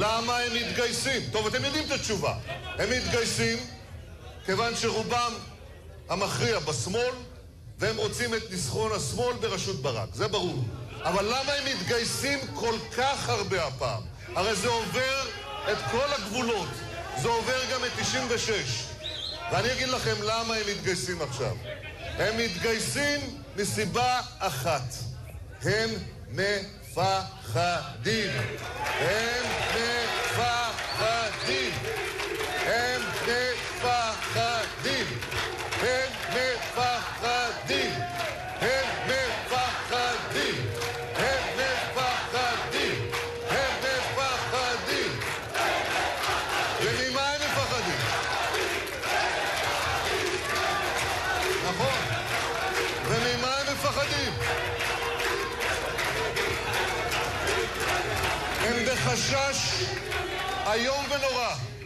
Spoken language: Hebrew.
למה הם מתגייסים? טוב, אתם יודעים את התשובה. הם מתגייסים כיוון שרובם המכריע בשמאל, והם רוצים את ניצחון השמאל בראשות ברק. זה ברור. אבל למה הם מתגייסים כל כך הרבה הפעם? הרי זה עובר את כל הגבולות. זה עובר גם את 96. ואני אגיד לכם למה הם מתגייסים עכשיו. הם מתגייסים מסיבה אחת. הם מפחדים. הם מפחדים. הם מפחדים. הם מפחדים. הם מפחדים. הם מפחדים. הם מפחדים. וממה הם מפחדים? נכון. וממה הם מפחדים? הם בחשש איום ונורא